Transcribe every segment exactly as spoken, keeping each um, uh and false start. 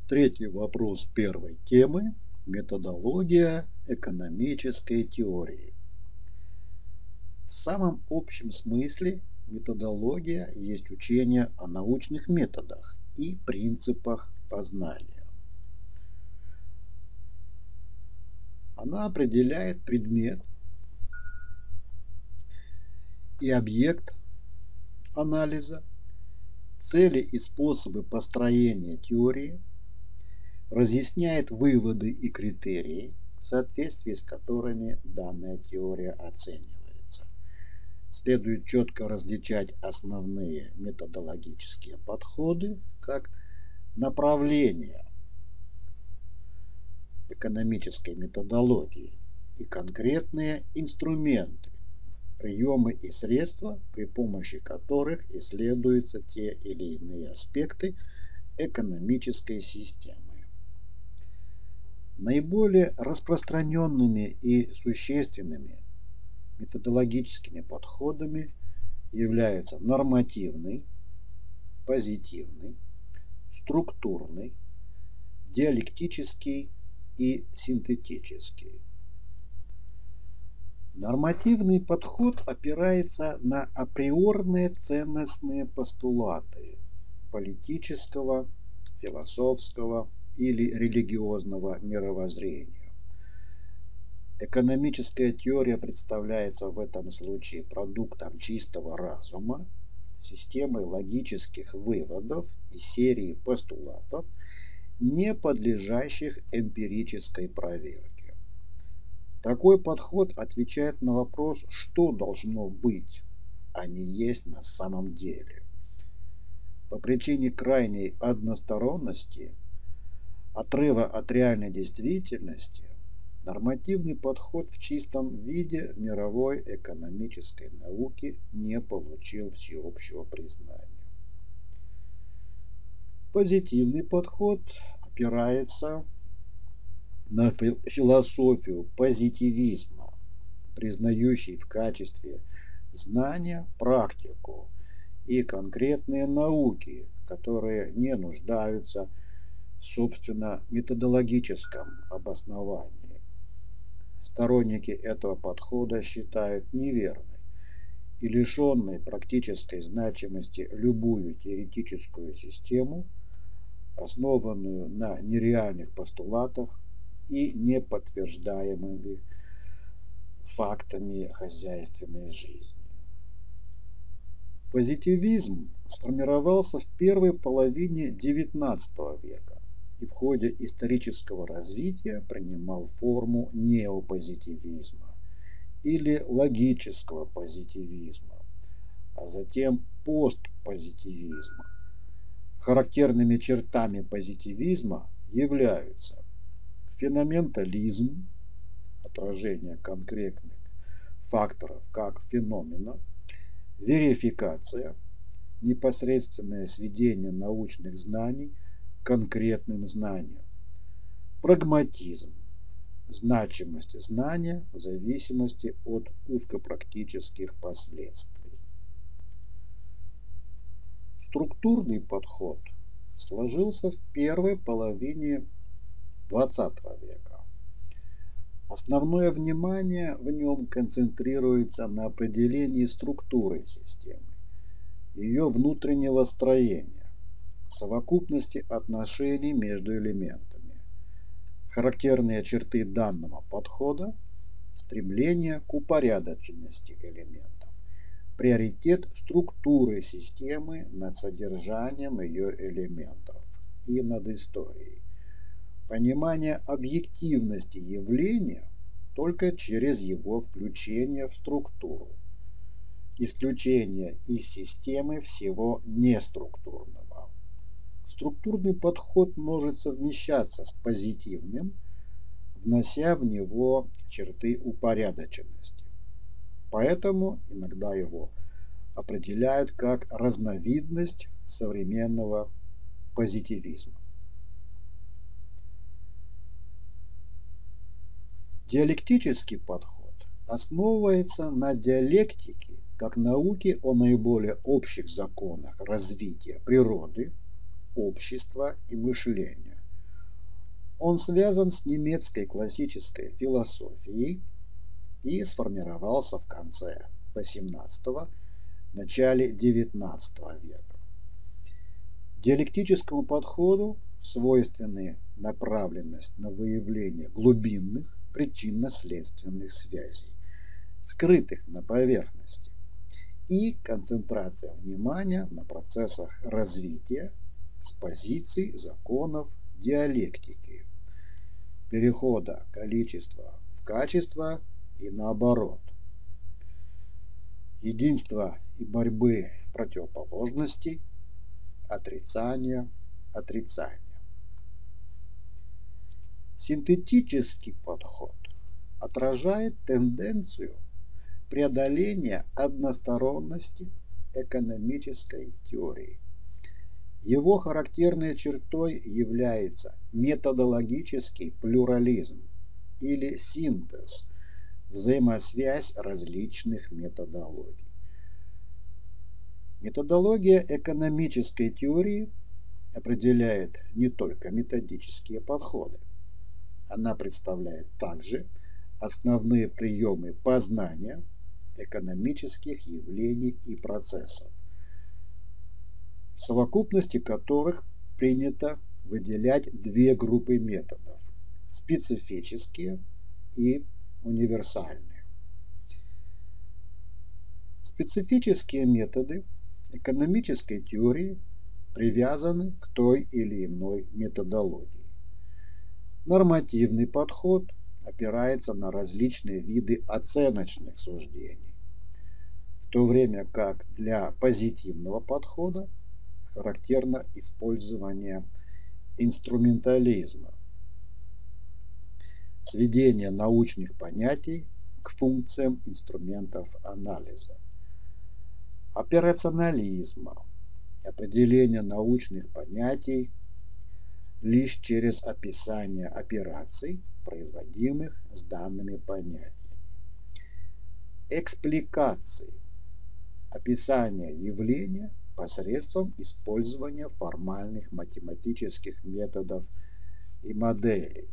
Третий вопрос первой темы – методология экономической теории. В самом общем смысле методология есть учение о научных методах и принципах познания. Она определяет предмет и объект анализа, цели и способы построения теории, разъясняет выводы и критерии, в соответствии с которыми данная теория оценивается. Следует четко различать основные методологические подходы как направления экономической методологии и конкретные инструменты, приемы и средства, при помощи которых исследуются те или иные аспекты экономической системы. Наиболее распространенными и существенными методологическими подходами являются нормативный, позитивный, структурный, диалектический и синтетический. Нормативный подход опирается на априорные ценностные постулаты политического, философского или религиозного мировоззрения. Экономическая теория представляется в этом случае продуктом чистого разума, системой логических выводов и серии постулатов, не подлежащих эмпирической проверке. Такой подход отвечает на вопрос, что должно быть, а не есть на самом деле. По причине крайней односторонности, отрыва от реальной действительности, нормативный подход в чистом виде в мировой экономической науке не получил всеобщего признания. Позитивный подход опирается на философию позитивизма, признающий в качестве знания практику и конкретные науки, которые не нуждаются в собственно методологическом обосновании. Сторонники этого подхода считают неверной и лишенной практической значимости любую теоретическую систему, основанную на нереальных постулатах и неподтверждаемыми фактами хозяйственной жизни. Позитивизм сформировался в первой половине девятнадцатого века и в ходе исторического развития принимал форму неопозитивизма или логического позитивизма, а затем постпозитивизма. Характерными чертами позитивизма являются феноменализм, отражение конкретных факторов как феномена, верификация, непосредственное сведение научных знаний к конкретным знаниям, прагматизм, значимость знания в зависимости от узкопрактических последствий. Структурный подход сложился в первой половине двадцатого века. Основное внимание в нем концентрируется на определении структуры системы, ее внутреннего строения, совокупности отношений между элементами. Характерные черты данного подхода – стремление к упорядоченности элементов, приоритет структуры системы над содержанием ее элементов и над историей, понимание объективности явления только через его включение в структуру, исключение из системы всего неструктурного. Структурный подход может совмещаться с позитивным, внося в него черты упорядоченности. Поэтому иногда его определяют как разновидность современного позитивизма. Диалектический подход основывается на диалектике как науке о наиболее общих законах развития природы, общества и мышления, Он связан с немецкой классической философией и сформировался в конце восемнадцатого – начале девятнадцатого века. Диалектическому подходу свойственны направленность на выявление глубинных причинно-следственных связей, скрытых на поверхности, и концентрация внимания на процессах развития с позиций законов диалектики, перехода количества в качество и наоборот, единства и борьбы противоположностей, отрицания, отрицания. Синтетический подход отражает тенденцию преодоления односторонности экономической теории. Его характерной чертой является методологический плюрализм или синтез, взаимосвязь различных методологий. Методология экономической теории определяет не только методические подходы. Она представляет также основные приемы познания экономических явлений и процессов, в совокупности которых принято выделять две группы методов – специфические и универсальные. Специфические методы экономической теории привязаны к той или иной методологии. Нормативный подход опирается на различные виды оценочных суждений, в то время как для позитивного подхода характерно использование инструментализма, сведение научных понятий к функциям инструментов анализа, операционализма, определение научных понятий лишь через описание операций, производимых с данными понятиями, экспликации, описание явления посредством использования формальных математических методов и моделей,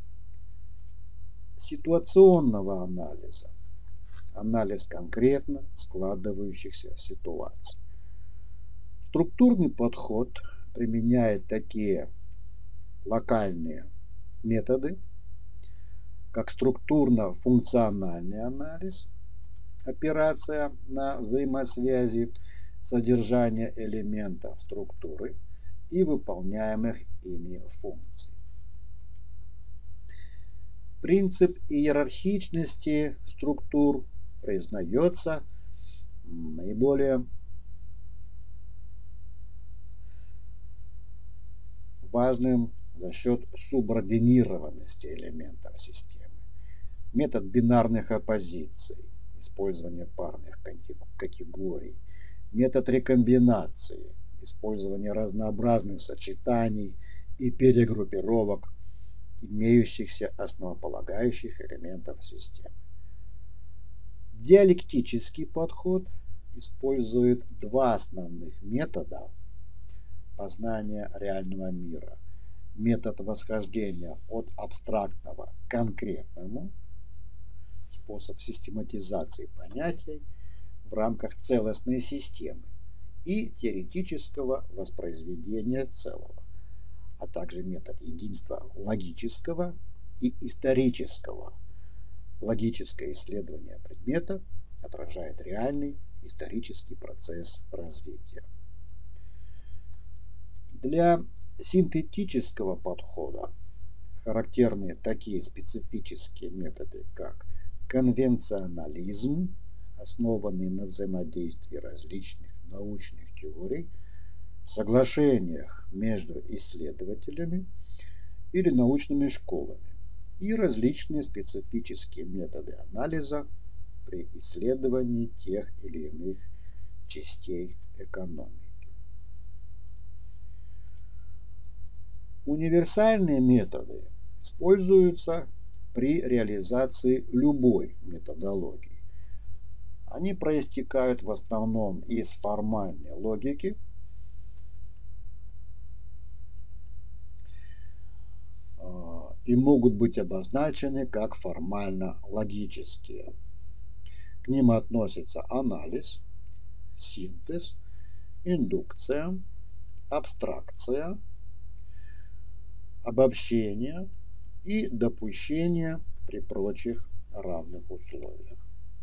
ситуационного анализа, анализ конкретно складывающихся ситуаций. Структурный подход применяет такие локальные методы, как структурно-функциональный анализ, операция на взаимосвязи содержания элементов структуры и выполняемых ими функций. Принцип иерархичности структур признается наиболее важным за счет субординированности элементов системы. Метод бинарных оппозиций, использование парных категорий, метод рекомбинации, использование разнообразных сочетаний и перегруппировок имеющихся основополагающих элементов системы. Диалектический подход использует два основных метода познания реального мира. Метод восхождения от абстрактного к конкретному, способ систематизации понятий в рамках целостной системы, и теоретического воспроизведения целого, а также метод единства логического и исторического. Логическое исследование предмета отражает реальный исторический процесс развития. Для синтетического подхода характерны такие специфические методы, как конвенционализм, основанный на взаимодействии различных научных теорий, соглашениях между исследователями или научными школами, и различные специфические методы анализа при исследовании тех или иных частей экономики. Универсальные методы используются при реализации любой методологии. Они проистекают в основном из формальной логики, и могут быть обозначены как формально-логические. К ним относятся анализ, синтез, индукция, абстракция, обобщение и допущение при прочих равных условиях.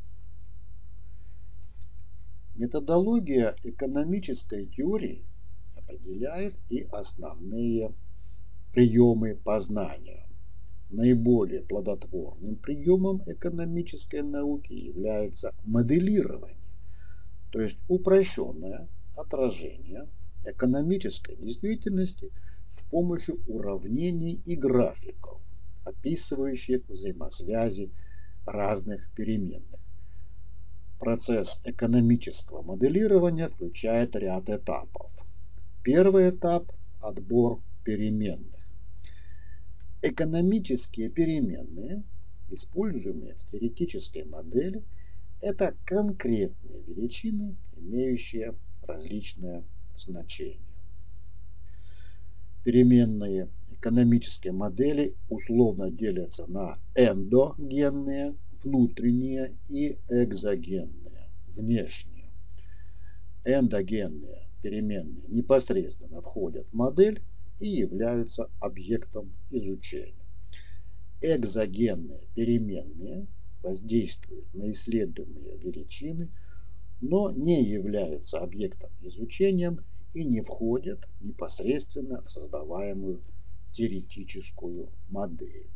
Методология экономической теории определяет и основные приемы познания. Наиболее плодотворным приемом экономической науки является моделирование, то есть упрощенное отражение экономической действительности с помощью уравнений и графиков, описывающих взаимосвязи разных переменных. Процесс экономического моделирования включает ряд этапов. Первый этап – отбор переменных. Экономические переменные, используемые в теоретической модели, это конкретные величины, имеющие различное значение. Переменные экономической модели условно делятся на эндогенные, внутренние и экзогенные, внешние. Эндогенные переменные непосредственно входят в модель и являются объектом изучения. Экзогенные переменные воздействуют на исследуемые величины, но не являются объектом изучения и не входят непосредственно в создаваемую теоретическую модель.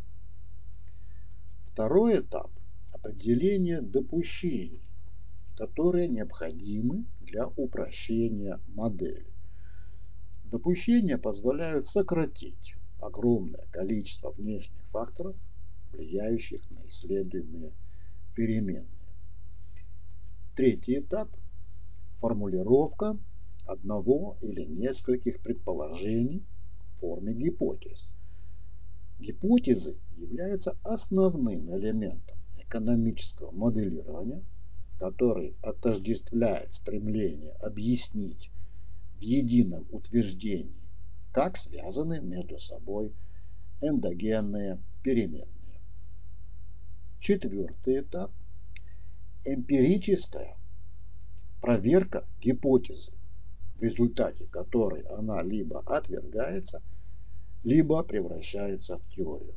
Второй этап – определение допущений, которые необходимы для упрощения модели. Допущения позволяют сократить огромное количество внешних факторов, влияющих на исследуемые переменные. Третий этап – формулировка одного или нескольких предположений в форме гипотез. Гипотезы являются основным элементом экономического моделирования, который отождествляет стремление объяснить в едином утверждении, как связаны между собой эндогенные переменные. Четвертый этап – эмпирическая проверка гипотезы, в результате которой она либо отвергается, либо превращается в теорию.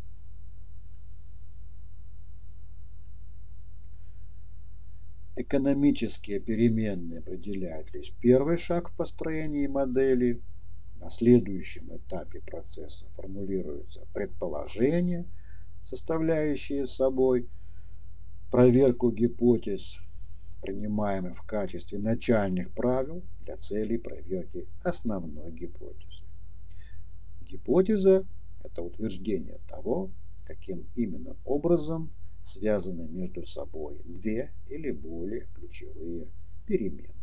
Экономические переменные определяют лишь первый шаг в построении модели. На следующем этапе процесса формулируются предположения, составляющие собой проверку гипотез, принимаемых в качестве начальных правил для целей проверки основной гипотезы. Гипотеза – это утверждение того, каким именно образом связаны между собой две или более ключевые переменные.